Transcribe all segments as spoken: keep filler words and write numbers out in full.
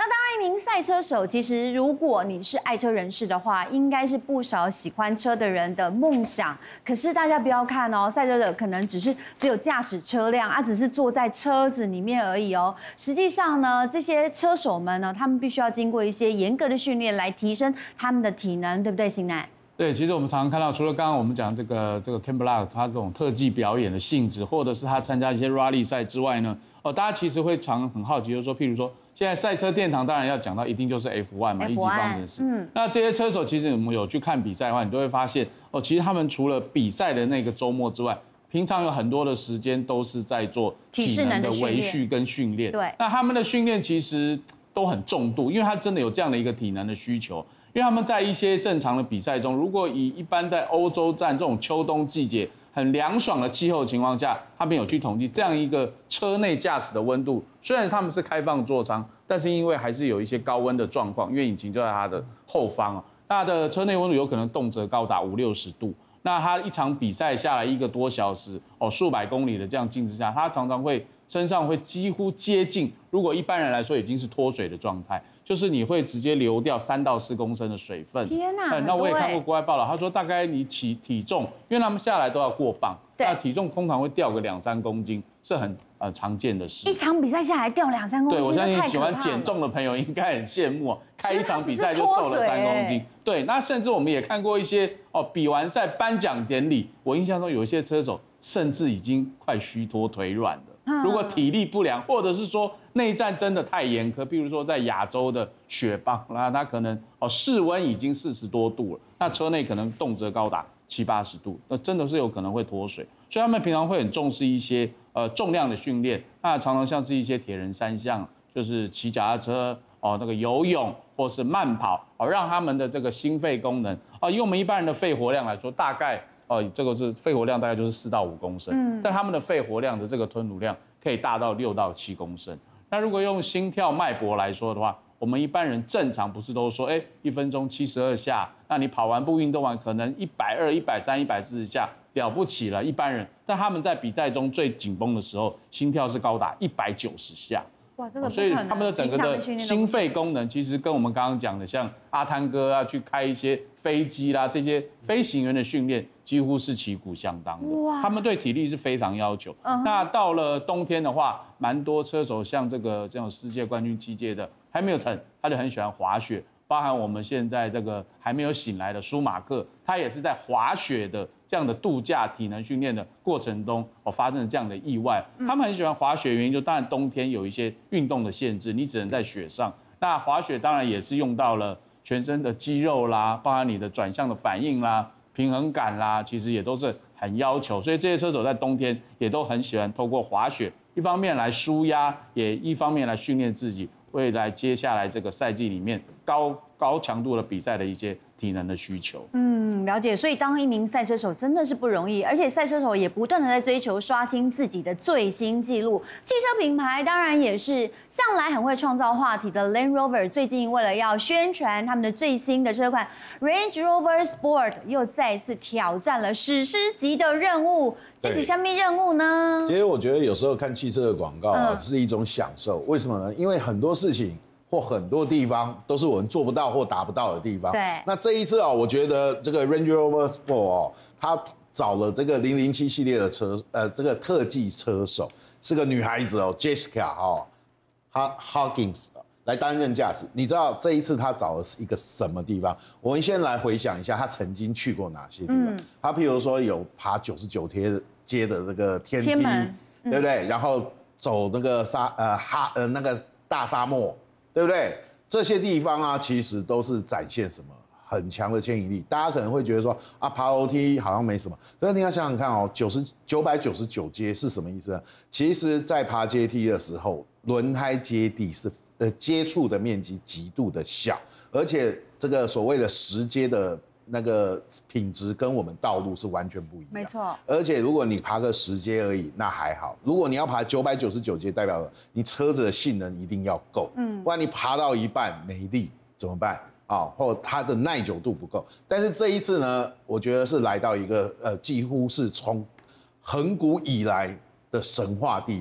那当然，一名赛车手，其实如果你是爱车人士的话，应该是不少喜欢车的人的梦想。可是大家不要看哦，赛车手可能只是只有驾驶车辆，啊，只是坐在车子里面而已哦。实际上呢，这些车手们呢，他们必须要经过一些严格的训练来提升他们的体能，对不对，型男？ 对，其实我们常常看到，除了刚刚我们讲这个这个 Ken Block 他这种特技表演的性质，或者是他参加一些 rally 赛之外呢，哦，大家其实会常很好奇，就是说，譬如说。现在赛车殿堂当然要讲到，一定就是 F 一 嘛，一级方程式。嗯，那这些车手其实我们有去看比赛的话，你都会发现哦，其实他们除了比赛的那个周末之外，平常有很多的时间都是在做体能的维续跟训练。对，那他们的训练其实都很重度，因为他真的有这样的一个体能的需求。因为他们在一些正常的比赛中，如果以一般在欧洲站这种秋冬季节。很凉爽的气候情况下，他们有去统计这样一个车内驾驶的温度，虽然他们是开放座舱，但是因为还是有一些高温的状况，因为引擎就在它的后方啊，它的车内温度有可能动辄高达五六十度。那他一场比赛下来一个多小时，哦，数百公里的这样静止下，他常常会身上会几乎接近，如果一般人来说已经是脱水的状态。就是你会直接流掉三到四公升的水分。 天哪！ 那我也看过国外报道，他说大概你体体重，因为他们下来都要过磅，那体重通常会掉个两三公斤，是很呃常见的事。 一场比赛下来掉两三公斤， 对我相信喜欢减重的朋友应该很羡慕，开一场比赛就瘦了三公斤。对，那甚至我们也看过一些哦，比完赛颁奖典礼，我印象中有一些车手甚至已经快虚脱腿软了。如果体力不良，或者是说内战真的太严苛，譬如说在亚洲的雪邦，那它可能哦室温已经四十多度了，那车内可能动辄高达七八十度，那真的是有可能会脱水。所以他们平常会很重视一些呃重量的训练，那常常像是一些铁人三项，就是骑脚踏车哦，那个游泳或是慢跑，哦让他们的这个心肺功能啊，以我们一般人的肺活量来说，大概。哦，这个是肺活量大概就是四到五公升，嗯，但他们的肺活量的这个吞吐量可以大到六到七公升。那如果用心跳脉搏来说的话，我们一般人正常不是都说，哎，一分钟七十二下，那你跑完步运动完可能一百二、一百三、一百四十下了不起了，一般人。但他们在比赛中最紧绷的时候，心跳是高达一百九十下。哇，这个所以他们的整个的心肺功能，其实跟我们刚刚讲的，像阿汤哥啊，去开一些飞机啦，这些飞行员的训练，几乎是旗鼓相当的。哇，他们对体力是非常要求。嗯、那到了冬天的话，蛮多车手像这个这种世界冠军七届的 Hamilton， 他就很喜欢滑雪。包含我们现在这个还没有醒来的舒马克，他也是在滑雪的这样的度假体能训练的过程中，哦发生了这样的意外。他们很喜欢滑雪，原因就当然冬天有一些运动的限制，你只能在雪上。那滑雪当然也是用到了全身的肌肉啦，包含你的转向的反应啦、平衡感啦，其实也都是很要求。所以这些车手在冬天也都很喜欢透过滑雪，一方面来舒压，也一方面来训练自己。未来接下来这个赛季里面高高强度的比赛的一些体能的需求。嗯， 了解。所以当一名赛车手真的是不容易，而且赛车手也不断的在追求刷新自己的最新纪录。汽车品牌当然也是向来很会创造话题的 Land Rover， 最近为了要宣传他们的最新的车款 Range Rover Sport， 又再一次挑战了史诗级的任务。这是什么任务呢？ 其实我觉得有时候看汽车的广告啊，是一种享受。为什么呢？因为很多事情或很多地方都是我们做不到或达不到的地方。 对。 那这一次啊，我觉得这个 Range Rover Sport 哦，他找了这个零零七系列的车，呃，这个特技车手是个女孩子哦 ，Jessica 哦 Hawkins 来担任驾驶。你知道这一次他找的是一个什么地方？我们先来回想一下，他曾经去过哪些地方？嗯、他譬如说有爬九十九阶阶的这个天梯，嗯、对不对？然后走那个沙呃哈呃那个大沙漠，对不对？这些地方啊，其实都是展现什么很强的牵引力。大家可能会觉得说啊，爬楼梯好像没什么，可是你要想想看哦，九十九百九十九阶是什么意思呢？其实，在爬阶梯的时候，轮胎接地是呃接触的面积极度的小，而且这个所谓的实阶的那个品质跟我们道路是完全不一样。 没错。 而且如果你爬个十阶而已，那还好；如果你要爬九百九十九阶，代表你车子的性能一定要够，嗯，不然你爬到一半没力怎么办？啊，或它的耐久度不够。但是这一次呢，我觉得是来到一个呃，几乎是从亘古以来的神话地方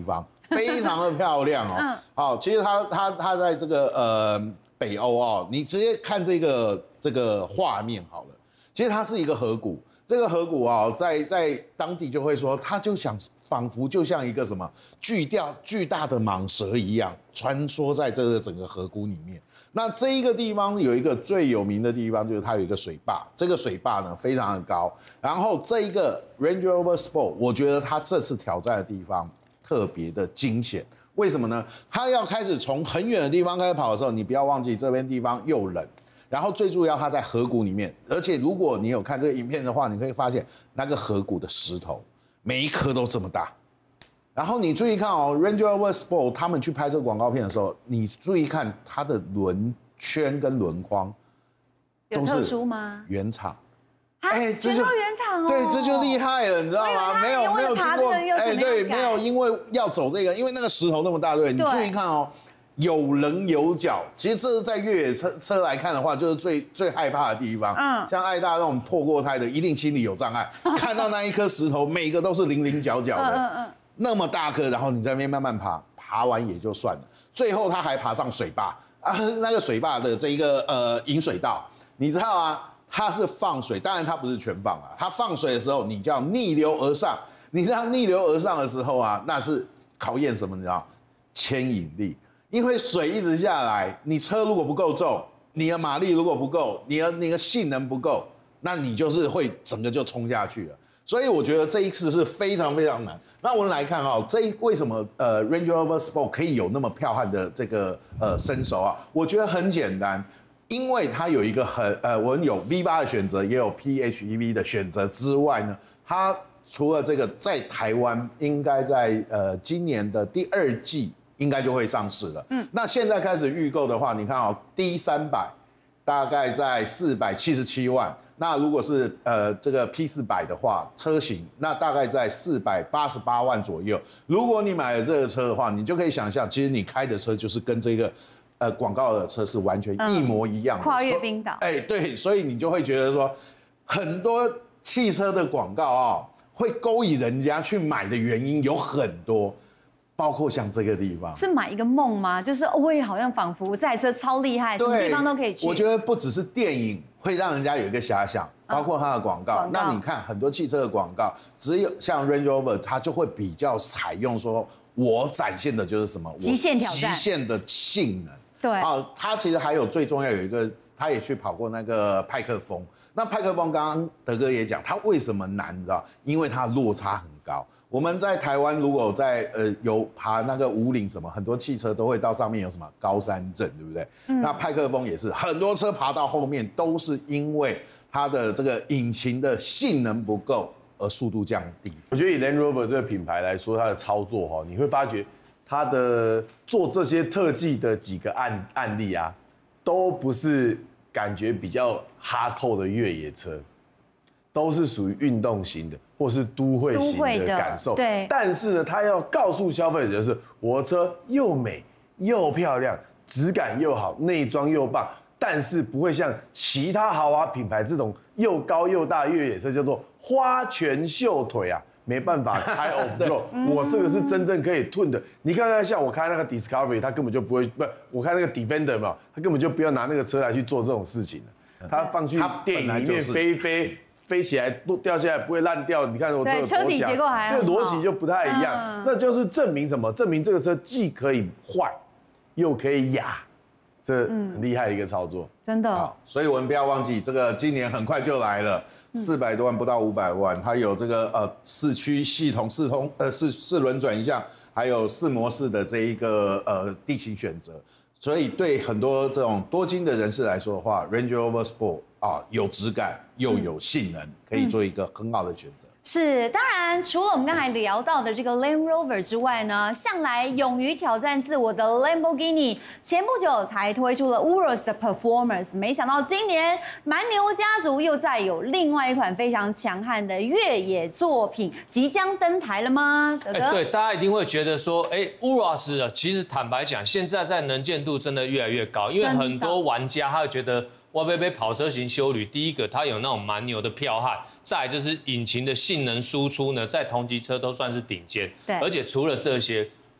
非常的漂亮哦。嗯，好，其实它它它在这个呃北欧哦，你直接看这个这个画面好了，其实它是一个河谷。这个河谷啊，在在当地就会说，它就想仿佛就像一个什么巨大巨大的蟒蛇一样，穿梭在这个整个河谷里面。那这一个地方有一个最有名的地方，就是它有一个水坝，这个水坝呢非常的高。然后这一个 Range Rover Sport， 我觉得它这次挑战的地方特别的惊险。为什么呢？它要开始从很远的地方开始跑的时候，你不要忘记这边地方又冷。然后最重要，它在河谷里面，而且如果你有看这个影片的话，你可以发现那个河谷的石头每一颗都这么大。然后你注意看哦 ，Range Rover Sport 他们去拍这个广告片的时候，你注意看它的轮圈跟轮框有特殊吗？ 原厂。 哎，这就原厂哦。 对，这就厉害了，你知道吗？没有没有经过，哎，对，没有因为要走这个，因为那个石头那么大，对，你注意看哦。有棱有角，其实这是在越野车车来看的话，就是最最害怕的地方。嗯，像爱大那种破过胎的，一定心里有障碍。看到那一颗石头，每个都是棱棱角角的，嗯嗯，那么大颗，然后你在那边慢慢爬，爬完也就算了，最后他还爬上水坝啊，那个水坝的这一个呃引水道，你知道啊，它是放水，当然它不是全放啊，它放水的时候，你叫逆流而上，你知道逆流而上的时候啊，那是考验什么？你知道，牵引力。因为水一直下来，你车如果不够重，你的马力如果不够，你的你的性能不够，那你就是会整个就冲下去了。所以我觉得这一次是非常非常难。那我们来看哦，这为什么呃 Range Rover Sport 可以有那么彪悍的这个呃身手啊？我觉得很简单，因为它有一个很呃，我们有 V 八 的选择，也有 P H E V 的选择之外呢，它除了这个在台湾应该在呃今年的第二季。应该就会上市了。嗯，那现在开始预购的话，你看哦 ，D 三百大概在四百七十七万。那如果是呃这个 P 四百的话，车型那大概在四百八十八万左右。如果你买了这个车的话，你就可以想象，其实你开的车就是跟这个呃广告的车是完全一模一样的。 跨越冰岛。 哎，对，所以你就会觉得说，很多汽车的广告啊、哦，会勾引人家去买的原因有很多。包括像这个地方， 是买一个梦吗？就是我也好像仿佛这台车超厉害，什么地方都可以去。 我觉得不只是电影会让人家有一个遐想，包括它的广告。嗯、那你看很多汽车的广告，只有像 Range Rover， 它就会比较采用说，我展现的就是什么极限挑战、 极限的性能。 对啊，它其实还有最重要有一个，他也去跑过那个派克风。那派克风刚刚德哥也讲，它为什么难，你知道？因为它落差很高。我们在台湾如果在呃有爬那个武岭什么，很多汽车都会到上面有什么高山症，对不对？嗯、那派克风也是，很多车爬到后面都是因为它的这个引擎的性能不够而速度降低。 我觉得以 Land Rover 这个品牌来说，它的操作哈，你会发觉它的做这些特技的几个案案例啊，都不是感觉比较哈扣的越野车。都是属于运动型的，或是都会型的感受。 对， 但是呢，他要告诉消费者的是，我的车又美又漂亮，质感又好，内装又棒，但是不会像其他豪华品牌这种又高又大越野车叫做花拳绣腿啊，没办法开 off road。我这个是真正可以吞的。你看看，像我开那个 Discovery， 他根本就不会，不，我开那个 Defender 嘛，他根本就不要拿那个车来去做这种事情了。他放去电影里面飞飞。飞起来掉下来不会烂掉，你看我这个车体结构还好， 这个逻辑就不太一样，嗯、那就是证明什么？证明这个车既可以坏，又可以雅，这很厉害的一个操作， 嗯、真的。 好，所以我们不要忘记，这个今年很快就来了，四百多万不到五百万，它有这个呃四驱系统、四通呃四四轮转向，还有四模式的这一个呃地形选择。所以对很多这种多金的人士来说的话 ，Range Rover Sport 啊有质感又有性能，可以做一个很好的选择。 是，当然除了我们刚才聊到的这个 Land Rover 之外呢，向来勇于挑战自我的 Lamborghini， 前不久才推出了 Urus 的 Performance， 没想到今年蛮牛家族又再有另外一款非常强悍的越野作品即将登台了吗？德哥、 欸，对，大家一定会觉得说，哎、欸、，Urus 啊，其实坦白讲，现在在能见度真的越来越高，因为很多玩家他会觉得。哇贝贝跑车型休旅，第一个它有那种蛮牛的彪悍，再来就是引擎的性能输出呢，在同级车都算是顶尖。 对， 而且除了这些，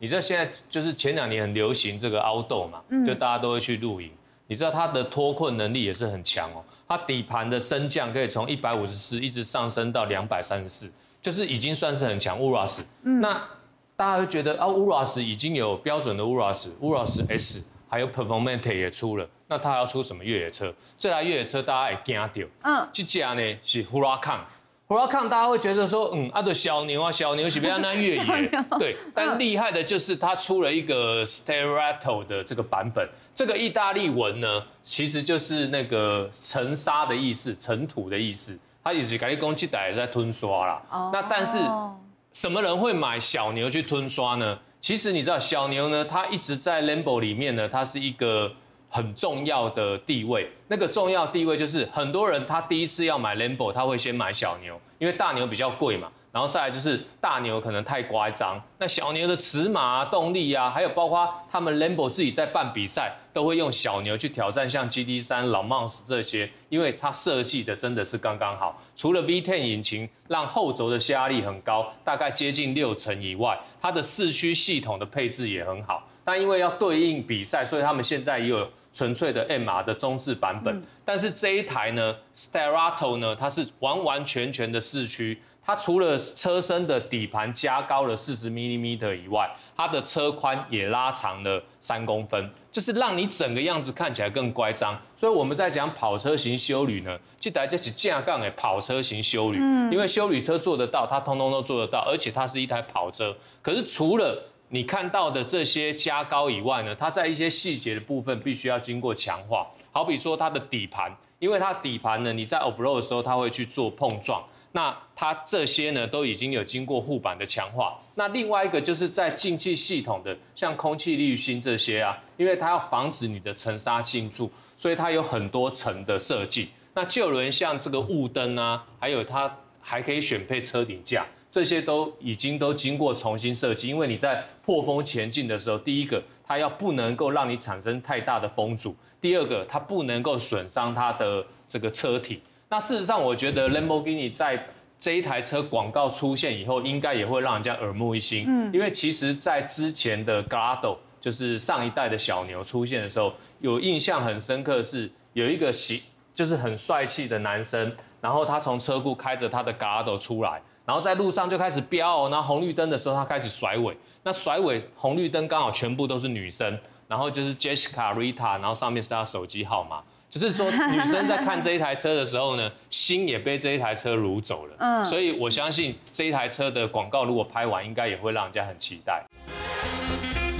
你知道现在就是前两年很流行这个 outdoor 嘛，就大家都会去露营。你知道它的脱困能力也是很强哦，它底盘的升降可以从一百五十四一直上升到两百三十四，就是已经算是很强。Urus，、嗯、那大家会觉得啊 ，Urus 已经有标准的 Urus，Urus S， 还有 Performante 也出了，那它要出什么越野车？这台越野车大家也惊到，嗯，这家呢是 Huracan。Huracan 大家会觉得说，嗯，啊，对，小牛啊，小牛是不要那越野，对，但厉害的就是它出了一个 Sterrato 的这个版本，这个意大利文呢，其实就是那个尘沙的意思，尘土的意思，它也是改立攻击带在吞刷啦。哦、那但是什么人会买小牛去吞刷呢？其实你知道，小牛呢，它一直在 Lambo 里面呢，它是一个很重要的地位，那个重要地位就是很多人他第一次要买 Lambo， 他会先买小牛，因为大牛比较贵嘛。然后再来就是大牛可能太乖张，那小牛的尺码啊、动力啊，还有包括他们 Lambo 自己在办比赛，都会用小牛去挑战像 G T 三、Le Mans 这些，因为它设计的真的是刚刚好。除了 V 十 引擎让后轴的下压力很高，大概接近六成以外，它的四驱系统的配置也很好。但因为要对应比赛，所以他们现在也有纯粹的 M R 的中置版本。嗯、但是这一台呢 ，Sterrato 呢，它是完完全全的四驱。它除了车身的底盘加高了四十 毫米以外，它的车宽也拉长了三公分，就是让你整个样子看起来更乖张。所以我们在讲跑车型休旅呢，这台就是架杠的跑车型休旅，因为休旅车做得到，它通通都做得到，而且它是一台跑车。可是除了你看到的这些加高以外呢，它在一些细节的部分必须要经过强化，好比说它的底盘，因为它底盘呢，你在 off-road 的时候它会去做碰撞。那它这些呢都已经有经过护板的强化。那另外一个就是在进气系统的，像空气滤芯这些啊，因为它要防止你的尘沙进驻，所以它有很多层的设计。那就轮像这个雾灯啊，还有它还可以选配车顶架，这些都已经都经过重新设计。因为你在破风前进的时候，第一个它要不能够让你产生太大的风阻，第二个它不能够损伤它的这个车体。那事实上，我觉得 Lamborghini 在这一台车广告出现以后，应该也会让人家耳目一新。嗯，因为其实，在之前的 Gallardo， 就是上一代的小牛出现的时候，有印象很深刻的是有一个喜，就是很帅气的男生，然后他从车库开着他的 Gallardo 出来，然后在路上就开始飙，然后红绿灯的时候他开始甩尾，那甩尾红绿灯刚好全部都是女生，然后就是 Jessica Rita， 然后上面是他手机号码。就是说，女生在看这一台车的时候呢，心也被这一台车掳走了。嗯，所以我相信这一台车的广告如果拍完，应该也会让人家很期待。